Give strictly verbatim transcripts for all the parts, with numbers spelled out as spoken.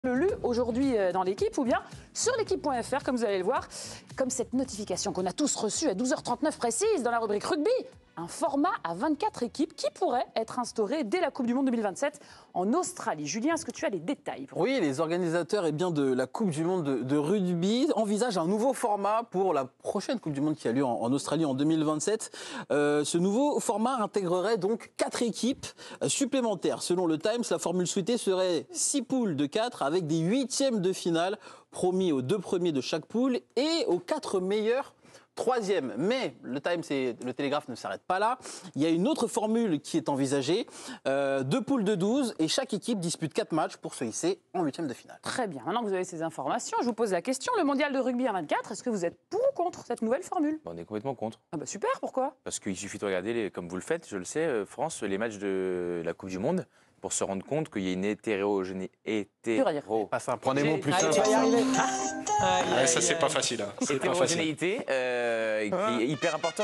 Le lu aujourd'hui dans l'équipe ou bien sur l'équipe point F R, comme vous allez le voir, comme cette notification qu'on a tous reçue à douze heures trente-neuf précise dans la rubrique rugby, un format à vingt-quatre équipes qui pourrait être instauré dès la Coupe du Monde deux mille vingt-sept en Australie. Julien, est-ce que tu as les détails? Oui, les organisateurs eh bien, de la Coupe du Monde de, de rugby envisagent un nouveau format pour la prochaine Coupe du Monde qui a lieu en, en Australie en deux mille vingt-sept. Euh, ce nouveau format intégrerait donc quatre équipes euh, supplémentaires. Selon le Times, la formule souhaitée serait six poules de quatre avec des huitièmes de finale promis aux deux premiers de chaque poule et aux quatre meilleurs troisième. Mais le Times et le Télégraphe ne s'arrêtent pas là. Il y a une autre formule qui est envisagée. Euh, deux poules de douze et chaque équipe dispute quatre matchs pour se hisser en huitième de finale. Très bien. Maintenant que vous avez ces informations, je vous pose la question. Le mondial de rugby à vingt-quatre, est-ce que vous êtes pour ou contre cette nouvelle formule? On est complètement contre. Ah bah super, pourquoi? Parce qu'il suffit de regarder, les, comme vous le faites, je le sais, France, les matchs de la Coupe du Monde, pour se rendre compte qu'il y a une hétérogénéité. Hétéro... Pas simple. Prenez des mots plus simples. Ouais, ça, c'est pas facile. Hein. C'est pas facile. Hétérogénéité euh, qui est hyper importante.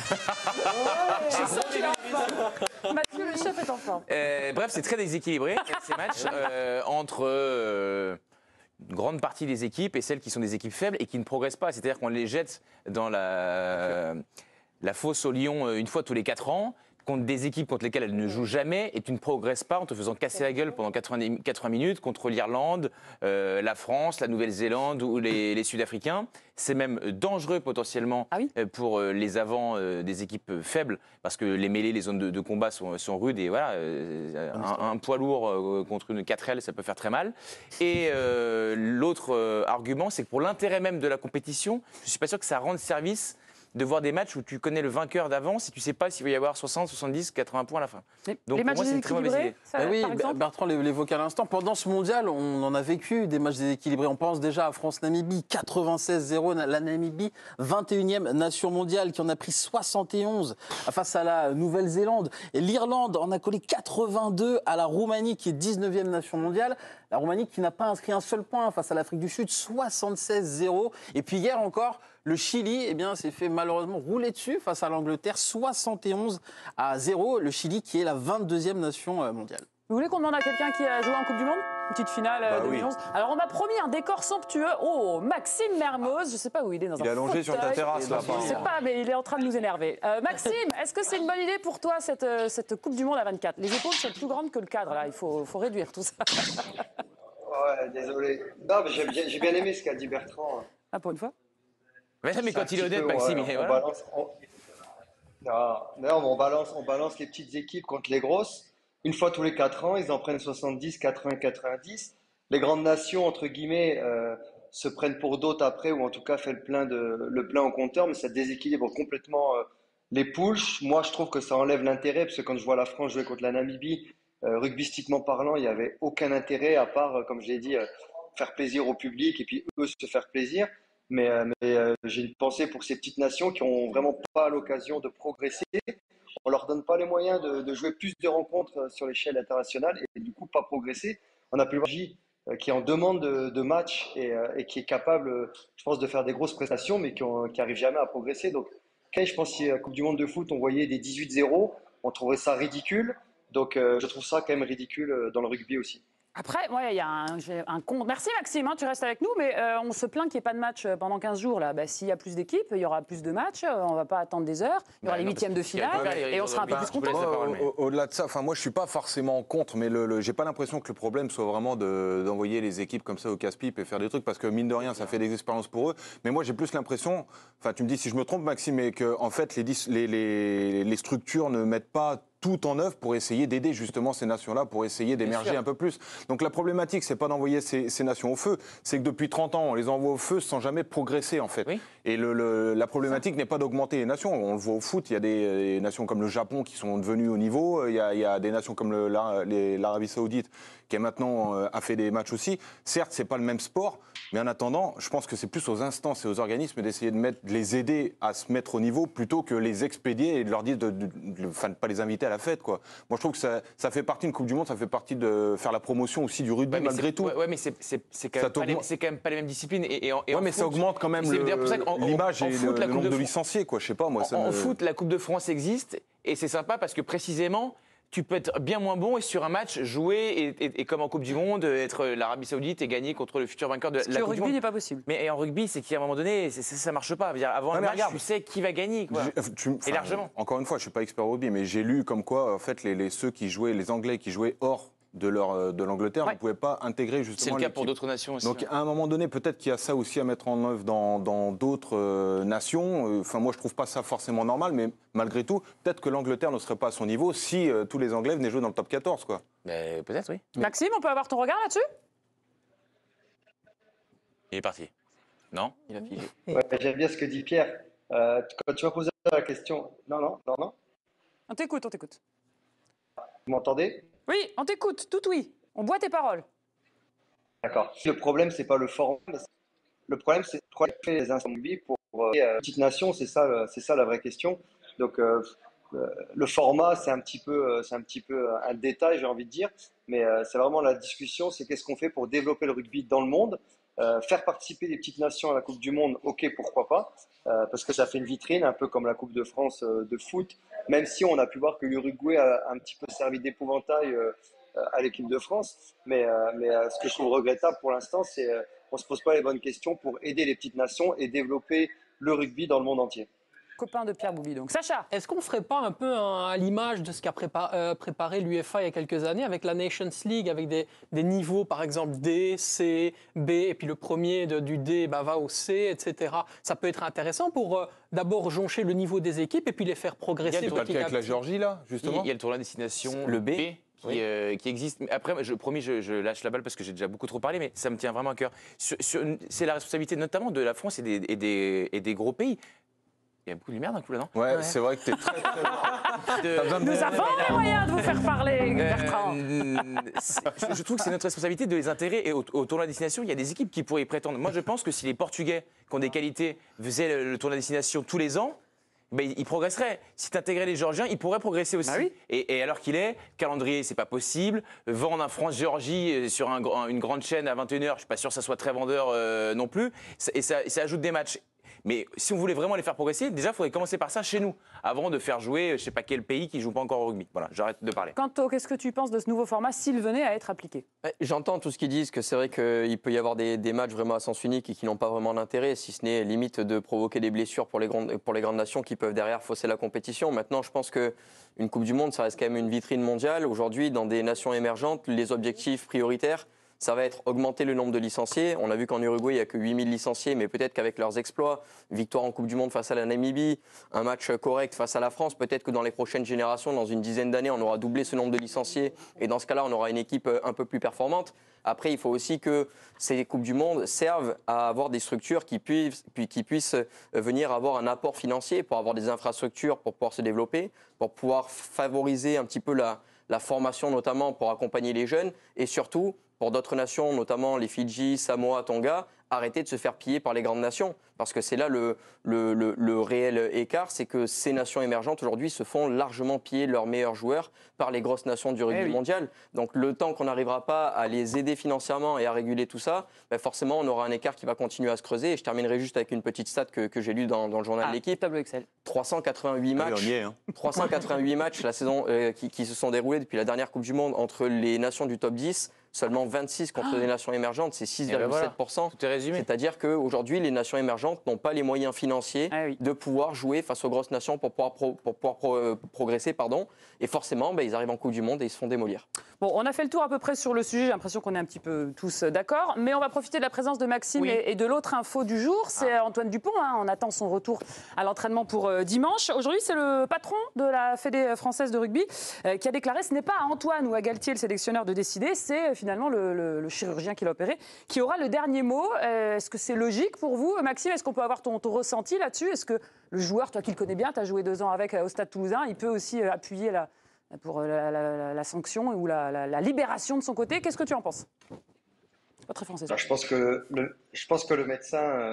Mathieu, le chef est en forme. Euh, bref, c'est très déséquilibré, ces matchs, euh, entre euh, une grande partie des équipes et celles qui sont des équipes faibles et qui ne progressent pas. C'est-à-dire qu'on les jette dans la, la fosse au lion une fois tous les quatre ans, contre des équipes contre lesquelles elles ne jouent jamais, et tu ne progresses pas en te faisant casser la gueule pendant quatre-vingts minutes contre l'Irlande, euh, la France, la Nouvelle-Zélande ou les, les Sud-Africains. C'est même dangereux potentiellement ah oui pour les avants euh, des équipes faibles, parce que les mêlées, les zones de, de combat sont, sont rudes, et voilà, euh, un, un poids lourd euh, contre une quatre L, ça peut faire très mal. Et euh, l'autre euh, argument, c'est que pour l'intérêt même de la compétition, je ne suis pas sûr que ça rende service de voir des matchs où tu connais le vainqueur d'avance et tu ne sais pas s'il va y avoir soixante, soixante-dix, quatre-vingts points à la fin. Les, Donc les pour matchs moi, c'est une très mauvaise idée. Ça, bah oui, par Bertrand l'évoquait à l'instant. Pendant ce mondial, on en a vécu des matchs déséquilibrés. On pense déjà à France-Namibie, quatre-vingt-seize zéro. La Namibie, vingt et unième nation mondiale, qui en a pris soixante et onze face à la Nouvelle-Zélande. Et l'Irlande en a collé quatre-vingt-deux à la Roumanie, qui est dix-neuvième nation mondiale. La Roumanie qui n'a pas inscrit un seul point face à l'Afrique du Sud, soixante-seize zéro. Et puis hier encore, le Chili eh bien, s'est fait malheureusement rouler dessus face à l'Angleterre, soixante et onze à zéro. Le Chili qui est la vingt-deuxième nation mondiale. Vous voulez qu'on demande à quelqu'un qui a joué en Coupe du Monde? Une petite finale euh, bah deux mille onze. Oui. Alors on m'a promis un décor somptueux. Oh, Maxime Mermoz, je ne sais pas où il est dans il un est allongé fauteuil. sur ta terrasse là. Je ne sais pas, mais il est en train de nous énerver. Euh, Maxime, est-ce que c'est une bonne idée pour toi cette, cette Coupe du Monde à vingt-quatre? Les épaules sont plus grandes que le cadre, là. Il faut, faut réduire tout ça. Ouais, désolé. Non, mais j'ai bien, j'ai bien aimé ce qu'a dit Bertrand. Ah, pour une fois? Mais, mais quand il est honnête, peu, Maxime, ouais, il est on, voilà. balance, on... Non, non, on, balance, on balance les petites équipes contre les grosses. Une fois tous les quatre ans, ils en prennent soixante-dix, quatre-vingts, quatre-vingt-dix. Les grandes nations, entre guillemets, euh, se prennent pour d'autres après, ou en tout cas fait le plein, de, le plein au compteur, mais ça déséquilibre complètement euh, les poules. Moi, je trouve que ça enlève l'intérêt, parce que quand je vois la France jouer contre la Namibie, euh, rugbystiquement parlant, il n'y avait aucun intérêt, à part, euh, comme je l'ai dit, euh, faire plaisir au public, et puis eux se faire plaisir. Mais, euh, mais euh, j'ai une pensée pour ces petites nations qui n'ont vraiment pas l'occasion de progresser. On ne leur donne pas les moyens de, de jouer plus de rencontres sur l'échelle internationale et du coup pas progresser. On a pu voir J euh, qui est en demande de, de match et, euh, et qui est capable, je pense, de faire des grosses prestations, mais qui n'arrive jamais à progresser. Donc, okay, je pense que la Coupe du Monde de foot, on voyait des dix-huit zéro, on trouvait ça ridicule. Donc, euh, je trouve ça quand même ridicule dans le rugby aussi. Après, ouais, il y a un, un compte. Merci Maxime, hein, tu restes avec nous, mais euh, on se plaint qu'il n'y ait pas de match pendant quinze jours. Bah, s'il y a plus d'équipes, il y aura plus de matchs, on ne va pas attendre des heures, il y aura bah, les huitièmes de finale et on sera un peu plus content. Au-delà de ça, enfin, moi je ne suis pas forcément contre, mais le, le, j'ai pas l'impression que le problème soit vraiment de, d'envoyer les équipes comme ça au casse-pipe et faire des trucs, parce que mine de rien, ça fait des expériences pour eux. Mais moi j'ai plus l'impression, enfin tu me dis si je me trompe Maxime, mais qu'en en fait les, les, les, les structures ne mettent pas tout en œuvre pour essayer d'aider justement ces nations-là, pour essayer d'émerger un peu plus. Donc la problématique, c'est pas d'envoyer ces, ces nations au feu, c'est que depuis trente ans, on les envoie au feu sans jamais progresser en fait. Oui. Et le, le, la problématique n'est pas d'augmenter les nations. On le voit au foot, il y a des, des nations comme le Japon qui sont devenues au niveau, il y a, il y a des nations comme le, la, les, l'Arabie Saoudite qui est maintenant euh, a fait des matchs aussi. Certes, c'est pas le même sport, mais en attendant, je pense que c'est plus aux instances et aux organismes d'essayer de, mettre, de les aider à se mettre au niveau plutôt que les expédier et de leur dire de ne pas les inviter à la fête, quoi. Moi, je trouve que ça, ça fait partie d'une Coupe du Monde, ça fait partie de faire la promotion aussi du rugby, ouais, malgré tout. Ouais, ouais mais c'est quand, quand même pas les mêmes disciplines. Et, et en, et ouais, en mais foot, ça augmente quand même l'image et foot, le, le nombre de, de licenciés, quoi. Je sais pas, moi. En, ça en me... foot, la Coupe de France existe et c'est sympa parce que précisément, tu peux être bien moins bon et sur un match jouer et, et, et comme en Coupe du Monde, être l'Arabie Saoudite et gagner contre le futur vainqueur de Ce la qui au Coupe du rugby Monde. n'est pas possible. Mais en rugby, c'est qu'à un moment donné, c'est, ça ne marche pas. Dire, avant Ouais, le mais match, regarde. tu sais qui va gagner. Quoi. J'ai- tu- Et enfin, largement. Encore une fois, je suis pas expert au rugby, mais j'ai lu comme quoi, en fait, les, les- ceux qui jouaient, les Anglais qui jouaient hors de, leur, euh, de l'Angleterre Ouais. ne pouvaient pas intégrer C'est justement le cas pour l'équipe. d'autres nations aussi. Donc ouais. à un moment donné, peut-être qu'il y a ça aussi à mettre en œuvre dans dans d'autres euh, nations. Euh, Enfin, moi, je trouve pas ça forcément normal, mais malgré tout, peut-être que l'Angleterre ne serait pas à son niveau si euh, tous les Anglais venaient jouer dans le top quatorze, quoi. Mais peut-être, oui. Maxime, on peut avoir ton regard là-dessus? Il est parti. Non Il a figé. Ouais, j'aime bien ce que dit Pierre. Euh, quand tu vas poser la question, non, non, non, non, On t'écoute, on t'écoute. vous m'entendez? Oui, on t'écoute, tout oui. On boit tes paroles. D'accord. Le problème, c'est pas le format, mais c'est- le problème, c'est de faire les instants de vie pour euh, les petites nations, c'est ça, euh, c'est ça la vraie question. Donc, euh, euh, le format, c'est un petit peu, euh, c'est un petit peu un détail, j'ai envie de dire, mais euh, c'est vraiment la discussion, c'est qu'est-ce qu'on fait pour développer le rugby dans le monde. Euh, faire participer les petites nations à la Coupe du Monde, ok, pourquoi pas, euh, parce que ça fait une vitrine, un peu comme la Coupe de France euh, de foot, même si on a pu voir que l'Uruguay a un petit peu servi d'épouvantail euh, à l'équipe de France. Mais, euh, mais euh, ce que je trouve regrettable pour l'instant, c'est euh, qu'on ne se pose pas les bonnes questions pour aider les petites nations et développer le rugby dans le monde entier. Copain de Pierre Bouby, donc. Sacha, Est-ce qu'on ne ferait pas un peu un- à l'image de ce qu'a prépa- euh, préparé l'UEFA il y a quelques années avec la Nations League, avec des, des niveaux par exemple D, C, B, et puis le premier de- du D bah, va au C, et cetera. Ça peut être intéressant pour euh, d'abord joncher le niveau des équipes et puis les faire progresser Il y a le C'est pas le petit cas à avec la petit. Géorgie, là, Il justement. y a le tournoi destination, Le B. qui, Oui. euh, qui existe. Mais après, je promis, je, je lâche la balle parce que j'ai déjà beaucoup trop parlé, mais ça me tient vraiment à cœur. Sur- sur- c'est la responsabilité notamment de la France et des, et des, et des gros pays. Il y a beaucoup de lumière d'un coup là, non Ouais, Ouais. c'est vrai que t'es très, très... De- T'as besoin de- nous avons les moyens de vous faire parler, Bertrand. Euh, c'est- je, je trouve que c'est notre responsabilité de les intégrer. Et au, au tournoi de destination, il y a des équipes qui pourraient y prétendre. Moi, je pense que si les Portugais, qui ont des qualités, faisaient le, le tournoi de destination tous les ans, ben, ils progresseraient. Si tu intégrais les Géorgiens, ils pourraient progresser aussi. Bah oui. et, et alors qu'il est, calendrier, c'est pas possible. Vendre un France-Géorgie euh, sur un gr- une grande chaîne à vingt et une heures, je suis pas sûr que ça soit très vendeur euh, non plus. Ça- Et ça, et ça ajoute des matchs. Mais si on voulait vraiment les faire progresser, déjà, il faudrait commencer par ça chez nous, avant de faire jouer je sais pas quel pays qui joue pas encore au rugby. Voilà, j'arrête de parler. Quanto, qu'est-ce que tu penses de ce nouveau format s'il venait à être appliqué? Ouais, J'entends tout ce qu'ils disent, que c'est vrai qu'il peut y avoir des, des matchs vraiment à sens unique et qui n'ont pas vraiment d'intérêt, si ce n'est limite de provoquer des blessures pour les, grandes, pour les grandes nations qui peuvent derrière fausser la compétition. Maintenant, je pense qu'une Coupe du Monde, ça reste quand même une vitrine mondiale. Aujourd'hui, dans des nations émergentes, les objectifs prioritaires, ça va être augmenter le nombre de licenciés. On a vu qu'en Uruguay, il n'y a que huit mille licenciés, mais peut-être qu'avec leurs exploits, victoire en Coupe du Monde face à la Namibie, un match correct face à la France, peut-être que dans les prochaines générations, dans une dizaine d'années, on aura doublé ce nombre de licenciés. Et dans ce cas-là, on aura une équipe un peu plus performante. Après, il faut aussi que ces Coupes du Monde servent à avoir des structures qui puissent, puis qui puissent venir avoir un apport financier pour avoir des infrastructures pour pouvoir se développer, pour pouvoir favoriser un petit peu la, la formation, notamment pour accompagner les jeunes, et surtout pour d'autres nations, notamment les Fidji, Samoa, Tonga, arrêter de se faire piller par les grandes nations. Parce que c'est là le, le, le, le réel écart, c'est que ces nations émergentes aujourd'hui se font largement piller leurs meilleurs joueurs par les grosses nations du rugby Eh oui. mondial. Donc le temps qu'on n'arrivera pas à les aider financièrement et à réguler tout ça, ben forcément on aura un écart qui va continuer à se creuser. Et je terminerai juste avec une petite stat que, que j'ai lue dans, dans le journal Ah, de l'équipe. tableau Excel. trois cent quatre-vingt-huit Ah oui, matchs. on y est, hein. trois cent quatre-vingt-huit matchs la saison, euh, qui, qui se sont déroulés depuis la dernière Coupe du Monde entre les nations du top dix, seulement vingt-six contre les nations émergentes, c'est six virgule sept pour cent. Tout est résumé. C'est-à-dire qu'aujourd'hui, les nations émergentes n'ont pas les moyens financiers Ah oui. de pouvoir jouer face aux grosses nations pour pouvoir, pro- pour pouvoir pro- euh, progresser. Pardon. Et forcément, ben, ils arrivent en Coupe du Monde et ils se font démolir. Bon, on a fait le tour à peu près sur le sujet. J'ai l'impression qu'on est un petit peu tous d'accord. Mais on va profiter de la présence de Maxime Oui. et, et de l'autre info du jour. C'est Antoine Dupont. Hein. On attend son retour à l'entraînement pour euh, dimanche. Aujourd'hui, c'est le patron de la Fédé française de rugby euh, qui a déclaré ce n'est pas à Antoine ou à Galtier, le sélectionneur, de décider. C'est euh, finalement le, le- le chirurgien qui l'a opéré qui aura le dernier mot. Euh, est-ce que c'est logique pour vous, Maxime? Est-ce qu'on peut avoir ton, ton ressenti là-dessus? Est-ce que le joueur, toi qui le connais bien, tu as joué deux ans avec euh, au Stade Toulousain, il peut aussi euh, appuyer la pour la, la- la- la sanction ou la, la- la libération de son côté? Qu'est-ce que tu en penses? C'est pas très français, ça. Alors, je pense que le, je pense que le médecin euh,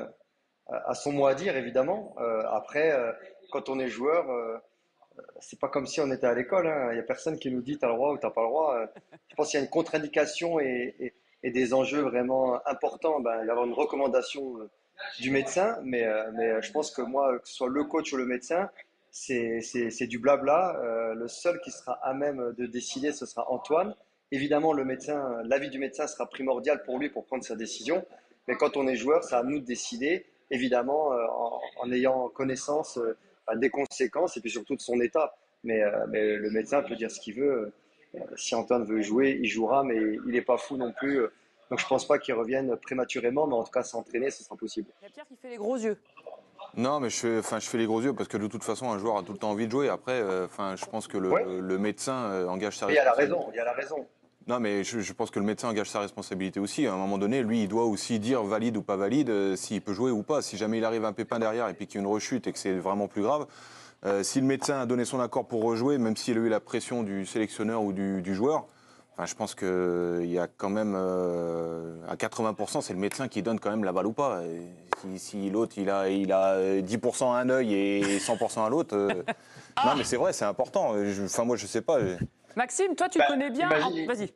a son mot à dire, évidemment. Euh, après, euh, quand on est joueur, euh, c'est pas comme si on était à l'école, hein. Il n'y a personne qui nous dit t'as le droit ou t'as pas le droit. Euh, Je pense qu'il y a une contre-indication et, et- et des enjeux vraiment importants. Ben, il va y avoir une recommandation euh, du médecin, mais, euh, mais je pense que moi, que ce soit le coach ou le médecin, c'est c'est- c'est du blabla. Euh, le seul qui sera à même de décider, ce sera Antoine. Évidemment, le médecin, l'avis du médecin sera primordial pour lui pour prendre sa décision. Mais quand on est joueur, c'est à nous de décider, évidemment, euh, en, en ayant connaissance euh, bah, des conséquences et puis surtout de son état. Mais, euh, mais le médecin peut dire ce qu'il veut. Euh, si Antoine veut jouer, il jouera, mais il n'est pas fou non plus. Donc je ne pense pas qu'il revienne prématurément, mais en tout cas s'entraîner, ce sera possible. Il y a Pierre qui fait les gros yeux. Non, mais je fais, enfin, je fais les gros yeux parce que de toute façon, un joueur a tout le temps envie de jouer. Après, euh, enfin, je pense que le, Ouais. le médecin euh, engage sa Et il y a la responsabilité. raison, il y a la raison. Non, mais je, je pense que le médecin engage sa responsabilité aussi. À un moment donné, lui, il doit aussi dire valide ou pas valide, euh, s'il peut jouer ou pas. Si jamais il arrive un pépin derrière et puis qu'il y a une rechute et que c'est vraiment plus grave, euh, si le médecin a donné son accord pour rejouer, même s'il a eu la pression du sélectionneur ou du, du joueur, enfin, je pense qu'il y a quand même, euh, à quatre-vingts pour cent, c'est le médecin qui donne quand même la balle ou pas. Et si si l'autre, il a, il a dix pour cent à un œil et cent pour cent à l'autre, euh, non, mais c'est vrai, c'est important. Je- Enfin, moi, je sais pas. je- Maxime, toi, tu Bah, connais bien. imagine- Vas-y.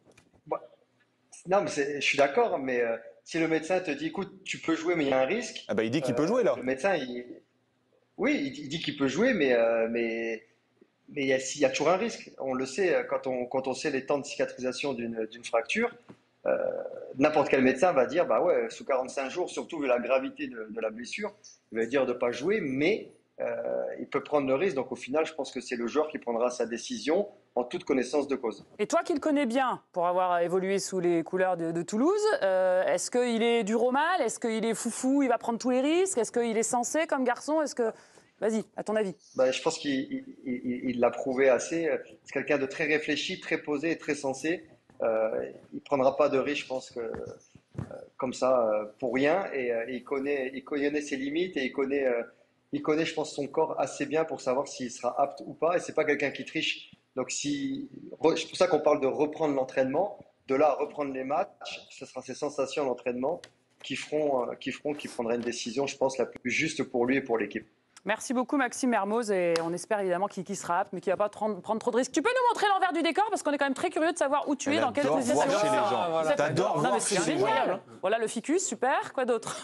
Non, mais c'est- je suis d'accord, mais euh, si le médecin te dit, écoute, tu peux jouer, mais il y a un risque. Ah bah, il dit qu'il euh, peut jouer, là. Le médecin, il... oui, il, dit il dit qu'il peut jouer, mais, euh, mais, mais il y a, il y a toujours un risque. On le sait, euh, quand on, quand on sait les temps de cicatrisation d'une d'une fracture, euh, n'importe quel médecin va dire, bah ouais, sous quarante-cinq jours, surtout vu la gravité de, de la blessure, il va dire de ne pas jouer, mais euh, il peut prendre le risque. Donc au final, je pense que c'est le joueur qui prendra sa décision en toute connaissance de cause. Et toi qui le connais bien, pour avoir évolué sous les couleurs de, de Toulouse, euh, est-ce qu'il est dur au mal? Est-ce qu'il est foufou, il va prendre tous les risques? Est-ce qu'il est sensé comme garçon? Est-ce que... Vas-y, à ton avis. Bah, je pense qu'il il- il- il l'a prouvé assez. C'est quelqu'un de très réfléchi, très posé et très sensé. Euh, il ne prendra pas de risque, je pense, que, euh, comme ça, euh, pour rien. Et, euh, il connaît, il connaît ses limites et il connaît, euh, il connaît, je pense, son corps assez bien pour savoir s'il sera apte ou pas. Et c'est pas quelqu'un qui triche. Donc, si, c'est pour ça qu'on parle de reprendre l'entraînement. De là à reprendre les matchs, ce sera ses sensations d'entraînement qui feront, euh, qui feront qu'il prendra une décision, je pense, la plus juste pour lui et pour l'équipe. Merci beaucoup Maxime Mermoz et on espère évidemment qu'il qu'il sera apte mais qu'il ne va pas prendre, prendre trop de risques. Tu peux nous montrer l'envers du décor parce qu'on est quand même très curieux de savoir où tu es, Elle dans quelle adore position. voir chez les gens. Ah, voilà. T'adores Non, voir mais c'est chez les gens. génial. Voilà le ficus, super. Quoi d'autre?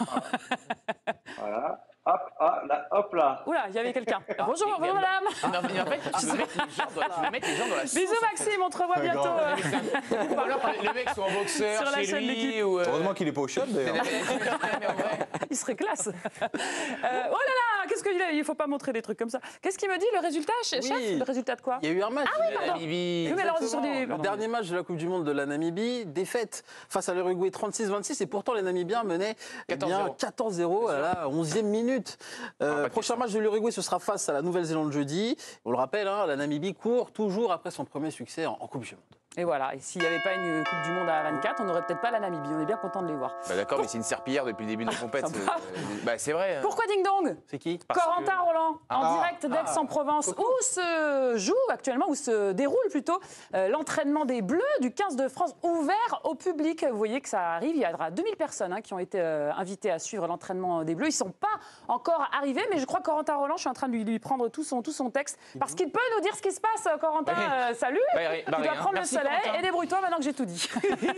Voilà. Hop, ah, là, hop là. Oula, il y avait quelqu'un. Bonjour, mais- bonjour madame. Mais en fait, tu veux mettre les gens dans, tu veux mettre les gens dans la sauce. Bisous Maxime, on te revoit bientôt. grave. Ou alors les mecs sont en boxeur Sur la chez chaîne lui d'équipe. ou. euh, Heureusement qu'il est pas au shop, d'ailleurs. mais en vrai, Il serait classe. Euh, oh là là, qu'est-ce qu'il a? Il ne faut pas montrer des trucs comme ça. Qu'est-ce qu'il me dit, le résultat, chef? Oui. Le résultat de quoi? Il y a eu un match. pardon. Namibie. Oui, mais alors, sur des- Le pardon. dernier match de la Coupe du Monde de la Namibie, défaite face à l'Uruguay trente-six vingt-six, et pourtant les Namibiens menaient eh bien, quatorze zéro à la onzième minute. Euh, Ah, pas de prochain match de l'Uruguay, ce sera face à la Nouvelle-Zélande jeudi. On le rappelle, hein, la Namibie court toujours après son premier succès en, en Coupe du Monde. Et voilà, et s'il n'y avait pas une Coupe du Monde à vingt-quatre, on n'aurait peut-être pas la Namibie. On est bien content de les voir. Bah d'accord, mais c'est une serpillière depuis le début de la compète. Sympa. euh, Bah c'est vrai. Pourquoi Ding Dong? C'est qui? Parce Corentin que- Roland, en Ah. direct d'Aix-en-Provence, où se joue actuellement, où se déroule plutôt euh, l'entraînement des Bleus du quinze de France, ouvert au public. Vous voyez que ça arrive, il y aura deux mille personnes hein, qui ont été euh, invitées à suivre l'entraînement des Bleus. Ils ne sont pas encore arrivés, mais je crois que Corentin Roland, je suis en train de lui, lui prendre tout son, tout son texte, parce qu'il peut nous dire ce qui se passe, Corentin. Oui. Euh, salut, Bah, ri- bah, tu dois rien. prendre Merci, le soleil Corentin. et débrouille-toi maintenant que j'ai tout dit.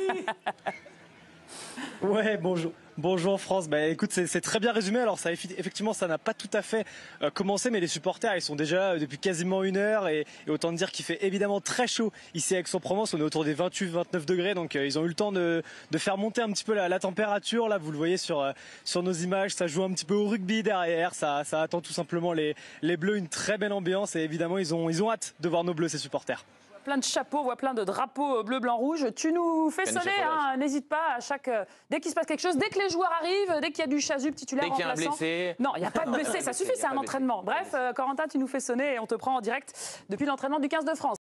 Ouais, bonjour. Bonjour France, bah écoute c'est c'est très bien résumé, alors ça effectivement ça n'a pas tout à fait euh, commencé mais les supporters ils sont déjà euh, depuis quasiment une heure et, et autant dire qu'il fait évidemment très chaud ici à Aix-en-Provence, on est autour des vingt-huit vingt-neuf degrés donc euh, ils ont eu le temps de, de faire monter un petit peu la, la température, là vous le voyez sur, euh, sur nos images, ça joue un petit peu au rugby derrière, ça, ça attend tout simplement les, les Bleus, une très belle ambiance et évidemment ils ont, ils ont hâte de voir nos Bleus ces supporters. Plein de chapeaux, on voit plein de drapeaux bleu, blanc, rouge. Tu nous fais Plein de sonner, échafaudages. hein, n'hésite pas à chaque. euh, dès qu'il se passe quelque chose, dès que les joueurs arrivent, dès qu'il y a du chasuble titulaire Dès qu'il y a un remplaçant. blessé. Non, il n'y a pas de blessé, ça blessé, suffit, il y a c'est un pas de blessé. entraînement. Bref, euh, Corentin, tu nous fais sonner et on te prend en direct depuis l'entraînement du quinze de France.